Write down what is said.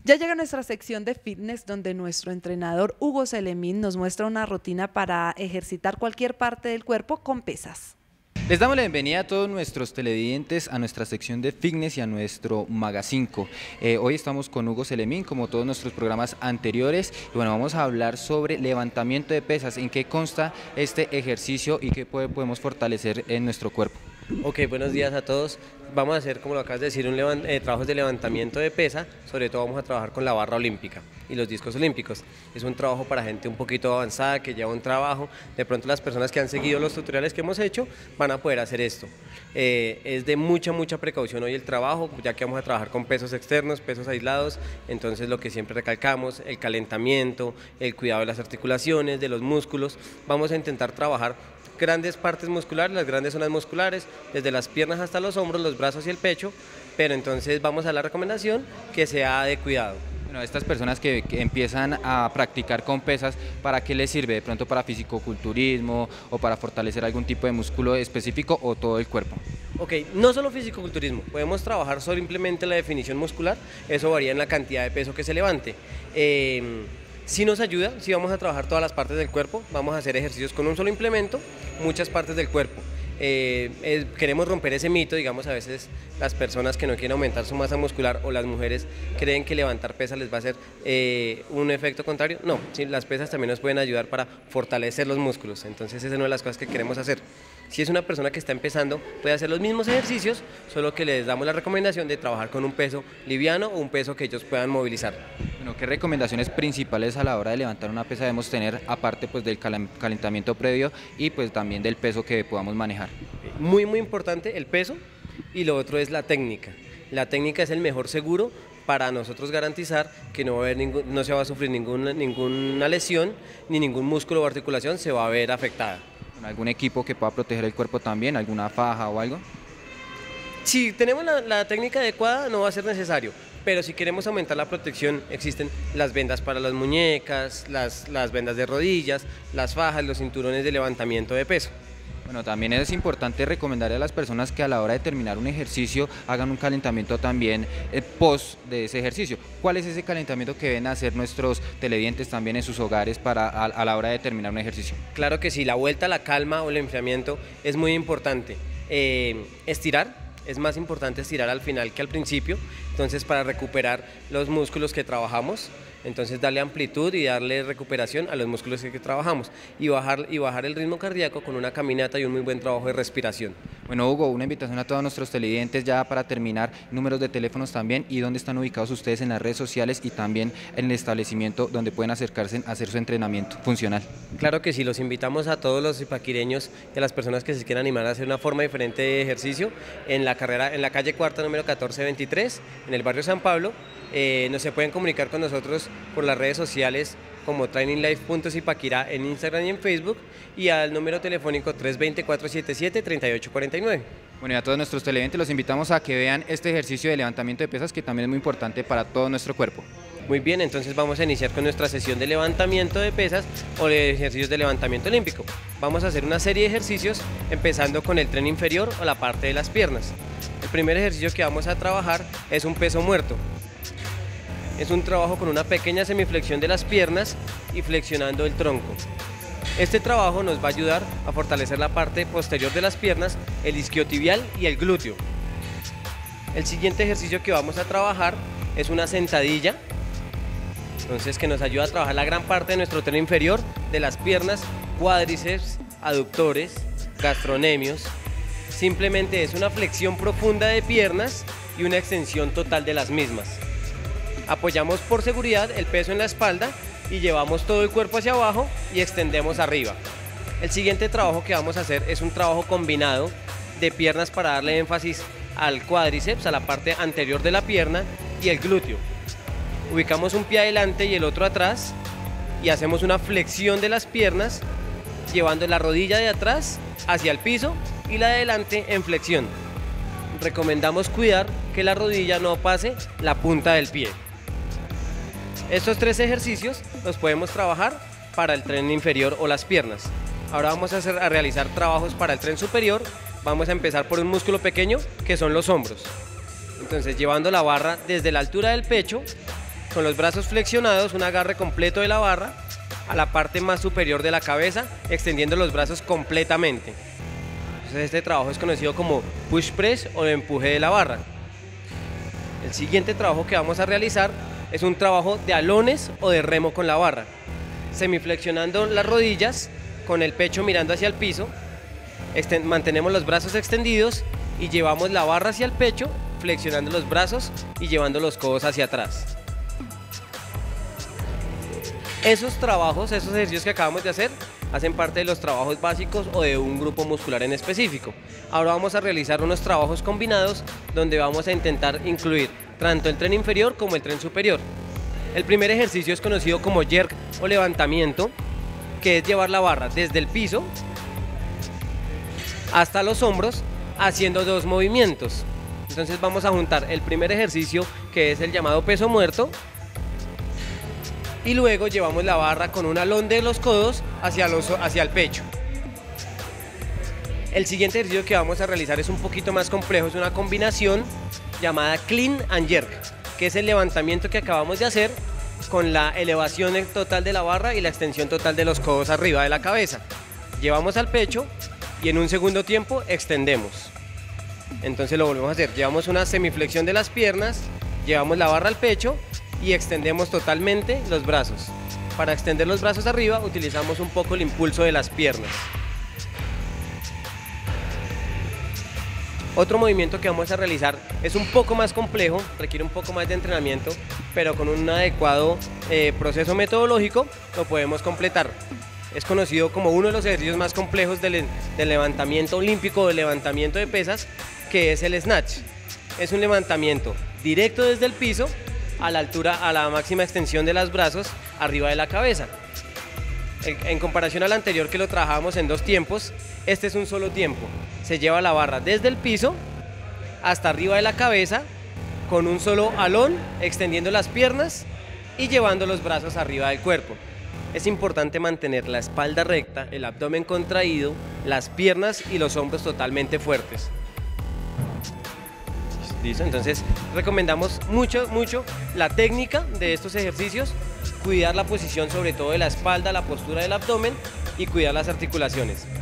Ya llega nuestra sección de fitness donde nuestro entrenador Hugo Selemín nos muestra una rutina para ejercitar cualquier parte del cuerpo con pesas. Les damos la bienvenida a todos nuestros televidentes a nuestra sección de fitness y a nuestro Magacinco. Hoy estamos con Hugo Selemín, como todos nuestros programas anteriores, y bueno, vamos a hablar sobre levantamiento de pesas, en qué consta este ejercicio y qué podemos fortalecer en nuestro cuerpo. Ok, buenos días a todos. Vamos a hacer, como lo acabas de decir, trabajos de levantamiento de pesa. Sobre todo vamos a trabajar con la barra olímpica y los discos olímpicos. Es un trabajo para gente un poquito avanzada, que lleva un trabajo. De pronto las personas que han seguido los tutoriales que hemos hecho van a poder hacer esto. Es de mucha precaución hoy el trabajo, ya que vamos a trabajar con pesos externos, pesos aislados. Entonces lo que siempre recalcamos, el calentamiento, el cuidado de las articulaciones, de los músculos. Vamos a intentar trabajar grandes partes musculares, las grandes zonas musculares, desde las piernas hasta los hombros, los brazos y el pecho, pero entonces vamos a la recomendación que sea de cuidado. Bueno, estas personas que empiezan a practicar con pesas, ¿para qué les sirve? ¿De pronto para fisicoculturismo o para fortalecer algún tipo de músculo específico o todo el cuerpo? Ok, no solo fisicoculturismo, podemos trabajar simplemente la definición muscular, eso varía en la cantidad de peso que se levante. Sí nos ayuda, sí vamos a trabajar todas las partes del cuerpo, vamos a hacer ejercicios con un solo implemento, muchas partes del cuerpo. Queremos romper ese mito, digamos, a veces las personas que no quieren aumentar su masa muscular o las mujeres creen que levantar pesas les va a hacer un efecto contrario. No, sí, las pesas también nos pueden ayudar para fortalecer los músculos, entonces esa es una de las cosas que queremos hacer. Si es una persona que está empezando, puede hacer los mismos ejercicios, solo que les damos la recomendación de trabajar con un peso liviano o un peso que ellos puedan movilizar. Bueno, ¿qué recomendaciones principales a la hora de levantar una pesa debemos tener, aparte pues del calentamiento previo y pues también del peso que podamos manejar? Muy importante el peso, y lo otro es la técnica. La técnica es el mejor seguro para nosotros garantizar que no se va a sufrir ninguna lesión, ni ningún músculo o articulación se va a ver afectada. ¿Algún equipo que pueda proteger el cuerpo también? ¿Alguna faja o algo? Si tenemos la técnica adecuada no va a ser necesario, pero si queremos aumentar la protección existen las vendas para las muñecas, las vendas de rodillas, las fajas, los cinturones de levantamiento de peso. Bueno, también es importante recomendarle a las personas que a la hora de terminar un ejercicio hagan un calentamiento también post de ese ejercicio. ¿Cuál es ese calentamiento que deben hacer nuestros televidentes también en sus hogares a la hora de terminar un ejercicio? Claro que sí, la vuelta a la calma o el enfriamiento es muy importante. Estirar. Es más importante estirar al final que al principio, entonces para recuperar los músculos que trabajamos, entonces darle amplitud y darle recuperación a los músculos que trabajamos y bajar el ritmo cardíaco con una caminata y un muy buen trabajo de respiración. Bueno, Hugo, una invitación a todos nuestros televidentes ya para terminar, números de teléfonos también y dónde están ubicados ustedes en las redes sociales y también en el establecimiento donde pueden acercarse a hacer su entrenamiento funcional. Claro que sí, los invitamos a todos los ipaquireños y a las personas que se quieran animar a hacer una forma diferente de ejercicio en la calle Cuarta número 1423, en el barrio San Pablo. No se pueden comunicar con nosotros por las redes sociales como traininglife.zipaquirá en Instagram y en Facebook, y al número telefónico 320-477-3849. Bueno, y a todos nuestros televidentes los invitamos a que vean este ejercicio de levantamiento de pesas que también es muy importante para todo nuestro cuerpo. Muy bien, entonces vamos a iniciar con nuestra sesión de levantamiento de pesas o de ejercicios de levantamiento olímpico. Vamos a hacer una serie de ejercicios empezando con el tren inferior o la parte de las piernas. El primer ejercicio que vamos a trabajar es un peso muerto. Es un trabajo con una pequeña semiflexión de las piernas y flexionando el tronco. Este trabajo nos va a ayudar a fortalecer la parte posterior de las piernas, el isquiotibial y el glúteo. El siguiente ejercicio que vamos a trabajar es una sentadilla, entonces que nos ayuda a trabajar la gran parte de nuestro tren inferior de las piernas, cuádriceps, aductores, gastronemios. Simplemente es una flexión profunda de piernas y una extensión total de las mismas. Apoyamos por seguridad el peso en la espalda y llevamos todo el cuerpo hacia abajo y extendemos arriba. El siguiente trabajo que vamos a hacer es un trabajo combinado de piernas para darle énfasis al cuádriceps, a la parte anterior de la pierna, y el glúteo. Ubicamos un pie adelante y el otro atrás y hacemos una flexión de las piernas llevando la rodilla de atrás hacia el piso y la de adelante en flexión. Recomendamos cuidar que la rodilla no pase la punta del pie. Estos tres ejercicios los podemos trabajar para el tren inferior o las piernas. Ahora vamos a realizar trabajos para el tren superior. Vamos a empezar por un músculo pequeño que son los hombros. Entonces, llevando la barra desde la altura del pecho, con los brazos flexionados, un agarre completo de la barra a la parte más superior de la cabeza, extendiendo los brazos completamente. Entonces este trabajo es conocido como push press o empuje de la barra. El siguiente trabajo que vamos a realizar es un trabajo de alones o de remo con la barra. Semiflexionando las rodillas, con el pecho mirando hacia el piso, mantenemos los brazos extendidos y llevamos la barra hacia el pecho, flexionando los brazos y llevando los codos hacia atrás. Esos trabajos, esos ejercicios que acabamos de hacer, hacen parte de los trabajos básicos o de un grupo muscular en específico. Ahora vamos a realizar unos trabajos combinados donde vamos a intentar incluir tanto el tren inferior como el tren superior. El primer ejercicio es conocido como jerk o levantamiento, que es llevar la barra desde el piso hasta los hombros haciendo 2 movimientos. Entonces vamos a juntar el primer ejercicio, que es el llamado peso muerto, y luego llevamos la barra con un alón de los codos hacia el pecho. El siguiente ejercicio que vamos a realizar es un poquito más complejo, es una combinación llamada clean and jerk, que es el levantamiento que acabamos de hacer con la elevación total de la barra y la extensión total de los codos arriba de la cabeza. Llevamos al pecho y en un segundo tiempo extendemos. Entonces lo volvemos a hacer, llevamos una semiflexión de las piernas, llevamos la barra al pecho y extendemos totalmente los brazos. Para extender los brazos arriba utilizamos un poco el impulso de las piernas. Otro movimiento que vamos a realizar es un poco más complejo, requiere un poco más de entrenamiento, pero con un adecuado proceso metodológico lo podemos completar. Es conocido como uno de los ejercicios más complejos del levantamiento olímpico o del levantamiento de pesas, que es el snatch. Es un levantamiento directo desde el piso a la altura, a la máxima extensión de los brazos arriba de la cabeza. En comparación al anterior, que lo trabajábamos en 2 tiempos, este es un solo tiempo. Se lleva la barra desde el piso hasta arriba de la cabeza con un solo alón, extendiendo las piernas y llevando los brazos arriba del cuerpo. Es importante mantener la espalda recta, el abdomen contraído, las piernas y los hombros totalmente fuertes. ¿Listo? Entonces recomendamos mucho la técnica de estos ejercicios, cuidar la posición sobre todo de la espalda, la postura del abdomen y cuidar las articulaciones.